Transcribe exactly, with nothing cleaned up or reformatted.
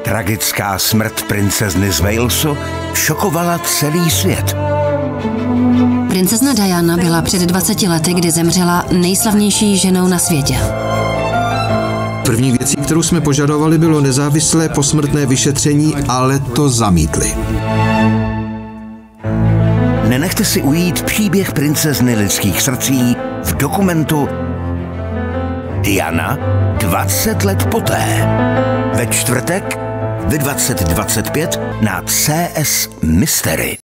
Tragická smrt princezny z Walesu šokovala celý svět. Princezna Diana byla před dvaceti lety, kdy zemřela, nejslavnější ženou na světě. První věcí, kterou jsme požadovali, bylo nezávislé posmrtné vyšetření, ale to zamítli. Nenechte si ujít příběh princezny lidských srdcí v dokumentu Diana dvacet let poté. Ve čtvrtek ve dvacet dvacet pět na C S Mystery.